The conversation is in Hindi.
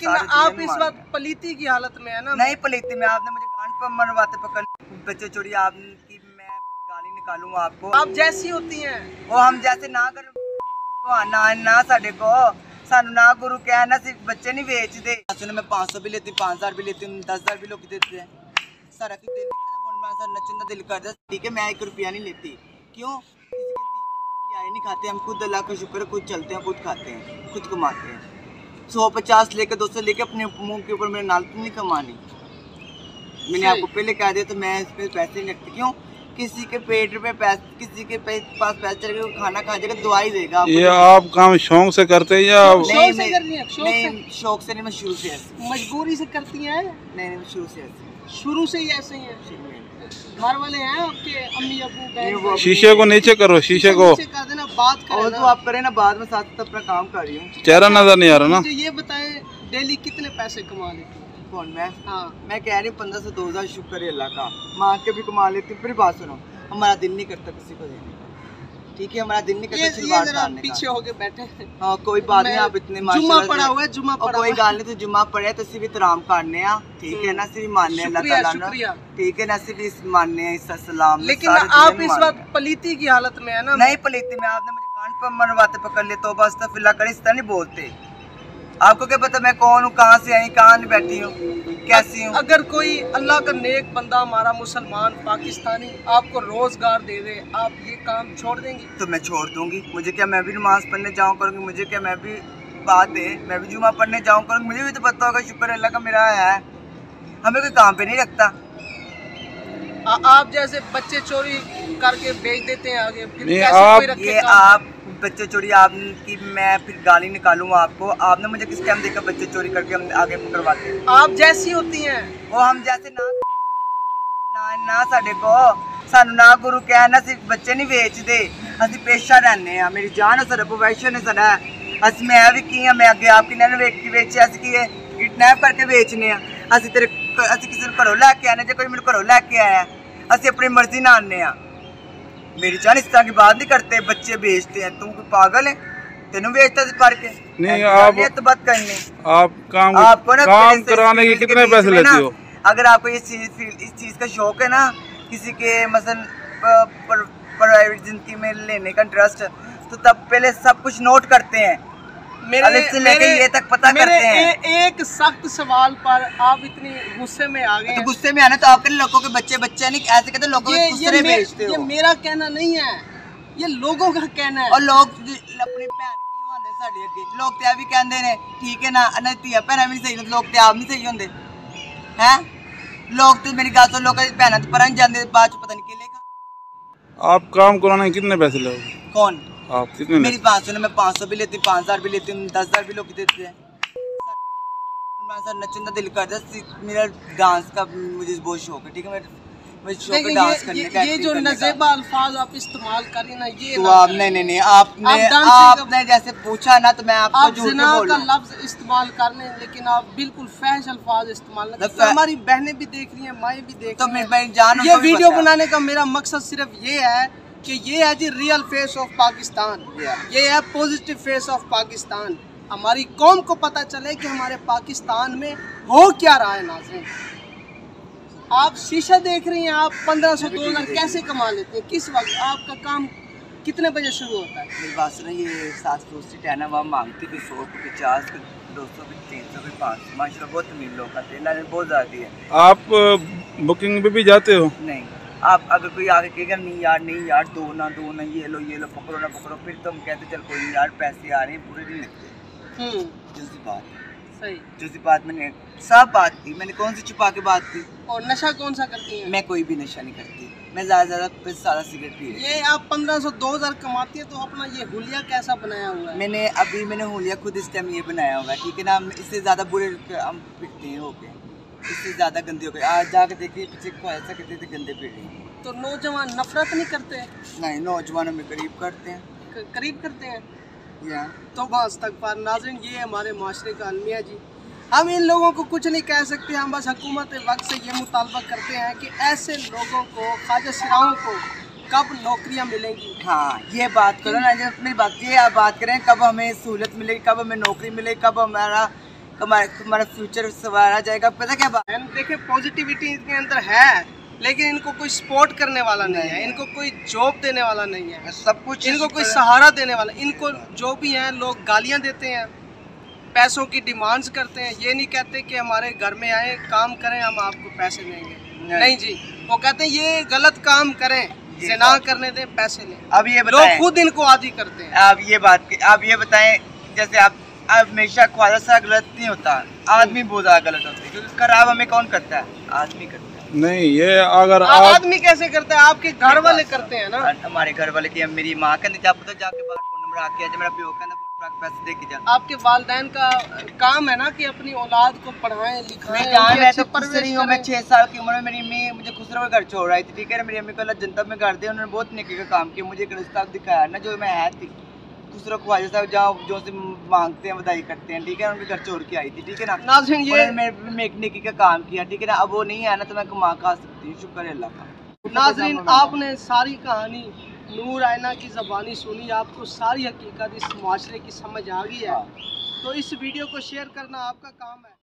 लेकिन आप इस वक्त पलीती की हालत में है ना। नहीं पलीती में, आपने मुझे गांड पर मरवाते पकड़ बच्चे चोरी, आपकी मैं गाली निकालूंगा आपको। आप जैसी होती हैं वो हम जैसे ना कर ना साडे को सानू ना गुरु क्या ना सिर्फ बच्चे नहीं बेच दे। मैं 500 भी लेती हूँ, 5000 भी लेती हूँ, 10,000 भी लोग देते हैं। सारा कुछ नचन का दिल करता है, ठीक है मैं 1 रुपया नहीं लेती। क्यों? नहीं खाते हम, खुद अल्लाह का शुक्र है, खुद चलते हैं, खुद खाते हैं, खुद कमाते हैं। 150 लेके 200 लेके अपने मुंह के ऊपर मेरे नाल नहीं कमानी। मैंने आपको पहले कह दिया, तो मैं इस पे पैसे नहीं रखती। क्यों? किसी के पेट पे पैसे, किसी के पास पैसे चलेगा, खाना खा जाएगा, दवाई देगा। ये आप काम शौक से करते हैं या नहीं? शौक से नहीं, मैं शुरू से ऐसे। मजबूरी से करती हैं? नहीं, शुरू से ऐसे। शुरू से ही ऐसे ही है। घर वाले हैं आपके, अम्मी अबू? शीशे को नीचे करो, शीशे को कर देना, बात करें तो आप करें ना, बाद में साथ अपना काम कर रही हूँ। चेहरा नजर नहीं आ रहा ना। ये बताएं डेली कितने पैसे कमा लेती हैं? कौन मैं? हाँ मैं कह रही हूँ 15 से 2000 शुक्र है अल्लाह का, माँ के भी कमा लेती हूँ। फिर बात सुनो, हमारा दिल नहीं करता किसी को देने, ठीक है हमारा दिल नहीं करता पीछे होके बैठे। हाँ कोई बात नहीं, आप इतने जुम्मा पड़ा हुआ है, जुम्मा पड़ा कोई गाल नहीं, तो जुम्मा पड़े तो सिर्फ इतराम करने आ, ठीक है ना, सिर्फ मानने अल्लाह ताला, ठीक है ना, सिर्फ इस मानने इस सलाम। लेकिन आप इस वक्त पलीती की हालत में है ना। नहीं पलीती में, आपने मुझे गांड पर मरवाते पकड़ ले, तो बस फिल्ला कर इस तरह नहीं बोलते। आपको क्या पता मैं कौन हूँ, कहाँ से आई, कहाँ नहीं बैठी हूँ, कैसी हूँ। अगर कोई अल्लाह का नेक बंदा, हमारा मुसलमान पाकिस्तानी आपको रोजगार दे दे, आप ये काम छोड़ देंगी? तो मैं छोड़ दूंगी। मुझे क्या, मैं भी नमाज पढ़ने जाऊँ करूँगी, मुझे क्या, मैं भी बात है, मैं भी जुमा पढ़ने जाऊँ करूँगी, मुझे भी तो पता होगा शुक्र अल्लाह का मेरा है। हमें कोई काम पे नहीं रखता। आप जैसे बच्चे चोरी करके बेच देते हैं आगे, फिर नहीं, कैसे आप कोई रखे ये आप बच्चे चोरी, आपकी मैं फिर गाली निकालूंगा आपको। आपने मुझे किस टाइम देखा बच्चे चोरी करके हम आगे पकड़वाते हैं? आप जैसी होती हैं वो हम जैसे ना साडे को सानू ना गुरु क्या ना सिर्फ बच्चे नहीं बेच दे, असि पेशा रहने आ, मेरी जान है, साडा प्रोफेशन है, साडा अस मैं भी की मैं आगे आपकी नैन बेचे, अस की किडनैप करके बेचने आ, असि तेरे असि किसी को घरों लैके आने, जो कोई मेरे घरों लैके आया असि अपनी मर्जी ना आने आ। मेरी जान इस तरह की बात नहीं करते, बच्चे बेचते हैं, तू कोई पागल है, तेनू बेचता पढ़ के? नहीं आप तो बात करनी, आप काम कराने के कितने पैसे लेती हो? अगर आपको इस चीज का शौक है ना, किसी के मसलन प्राइवेट जिंदगी में लेने का इंटरेस्ट, तो तब पहले सब कुछ नोट करते हैं, मेरे से लेके ये तक पता करते हैं। एक सख्त सवाल पर आप इतनी गुस्से में आ गए। तो गुस्से में आने तो आपके लोगों के बच्चे नहीं ऐसे कहते, लोगों के दूसरे बेचते हो। ये मेरा कहना नहीं है, ये लोगों का कहना है। और लोग अपनी भैन साडे अगे लोग ते भी कहंदे ने, ठीक है ना, धीआ भैन भी सही, लोग ते आप नहीं सही होंदे हैं। लोग तो मेरी गल सुन, लोग भैन परन जाते, बाद च पता नहीं के लेगा। आप काम कराने के कितने पैसे लोगे? कौन? आप कितने? मेरी बात सुनो, मैं 500 भी लेती हूँ, 5000 भी लेती हूँ, 10,000 भी लोग देते हैं। नचन का दिल करता है, मेरा डांस का मुझे बहुत शौक है, ठीक है, मैं शौक है डांस करने का। ये जो नज़ेबा अल्फाज आप इस्तेमाल कर रही ना, ये तो आप नहीं आपने जैसे पूछा ना, तो मैं आपको झूठ नहीं बोल रहा। लफ्ज इस्तेमाल कर लें, लेकिन आप बिल्कुल फैश अल्फाज इस्तेमाल न करें। हमारी बहनें भी देख रही हैं, माएँ भी देख रही हैं। मैं जान, ये वीडियो बनाने का मेरा मकसद सिर्फ ये है कि ये है जी रियल फेस ऑफ पाकिस्तान, ये है पॉजिटिव फेस ऑफ पाकिस्तान। हमारी कौम को पता चले कि हमारे पाकिस्तान में हो क्या रहा है। नाज़रीन, आप शीशा देख रही हैं, आप 1500 2000 कैसे कमा लेते हैं? किस वक्त आपका काम कितने बजे शुरू होता है? मेरी बात सुनो, ये 700 है ना, वहाँ मांगती भी 100 को 50 को 200 को 300 को 500, माशाल्लाह बहुत अमीर लोग आते हैं, बहुत ज़्यादा है। आप बुकिंग पे भी जाते हो? नहीं, आप अगर कोई आगे कहेगा नहीं यार दो ना ये लो पकड़ो ना पकड़ो, फिर तो हम कहते चल कोई नहीं यार, पैसे आ रहे हैं, पूरे नहीं लगते। दूसरी बात सही, दूसरी बात मैंने सब बात की, मैंने कौन सी छुपा के बात की? और नशा कौन सा करती है? मैं कोई भी नशा नहीं करती, मैं ज़्यादा सारा सिगरेट पी। ये आप 1500 2000 कमाती है, तो अपना ये हुलिया कैसा बनाया हुआ है? मैंने हुलिया खुद इस टाइम ये बनाया हुआ है, ठीक है ना, इससे ज़्यादा बुरे हम पिटते हैं, हो गए इससे ज़्यादा गंदे हो गए। आज जाके देखिए पीछे को ऐसा कहते थे, गंदे पीट रहे हैं। तो नौजवान नफरत नहीं करते? नहीं, नौजवानों में करीब करते हैं, करीब करते हैं या तो बस तक पर। नाज़रीन, ये हमारे माशरे का अलमिया जी, हम इन लोगों को कुछ नहीं कह सकते, हम बस हुकूमत वक्त से ये मुतालबा करते हैं कि ऐसे लोगों को, ख्वाजा सिराओं को कब नौकरियां मिलेंगी। हाँ, ये बात करो ना, जब मेरी बात ये आप बात करें कब हमें सहूलत मिलेगी, कब हमें नौकरी मिलेगी, कब हमारा हमारा फ्यूचर सवारा जाएगा। पता क्या बात देखिए, पॉजिटिविटी इनके अंदर है, लेकिन इनको कोई सपोर्ट करने वाला नहीं है, इनको कोई जॉब देने वाला नहीं है, सब कुछ इनको कोई सहारा देने वाला। इनको जो भी हैं लोग गालियां देते हैं, पैसों की डिमांड्स करते हैं। ये नहीं कहते कि हमारे घर में आए काम करें, हम आपको पैसे देंगे। नहीं जी, वो कहते हैं ये गलत काम करें, ज़िना करने दें, पैसे लें। अब ये लोग खुद इनको आदी करते हैं। आप ये बताएं, जैसे आप हमेशा ख्वाजा सा गलत नहीं होता, आदमी बहुत ज्यादा गलत होते हैं, क्योंकि खराब हमें कौन करता है? आदमी करता है। नहीं, ये अगर आदमी कैसे करता है? आपके घर वाले करते हैं ना। हमारे घर वाले की मेरी माँ कहती जा पता जाके बाहर फोन नंबर आके मेरा प्यो कहना पैसे दे के जा। आपके वालिदैन का काम है ना कि अपनी औलाद को पढ़ाएं लिखाएं। मैं तो खुश रही हूँ। मैं 6 साल की उम्र में मेरी अम्मी मुझे खुसरो का घर छोड़ रही थी, ठीक है। मेरी अम्मी को अल्लाह जनता में कर दिया, उन्होंने बहुत नेकी का काम किया, मुझे एक रास्ता दिखाया ना जो मैं है थी। खुसरो ख्वाजा साहब जहाँ जो से मांगते हैं बधाई करते हैं, ठीक है, उनके घर छोड़ के आई थी, ठीक है ना। नाज़रीन, ये मैं एक नेकी का काम किया, ठीक है ना। अब वो नहीं है ना तो मैं कमा खा सकती हूँ, शुक्र है अल्लाह का। नाज़रीन, आपने सारी कहानी नूर आयना की ज़बानी सुनी, आपको सारी हकीकत इस माशरे की समझ आ गई है। तो इस वीडियो को शेयर करना आपका काम है।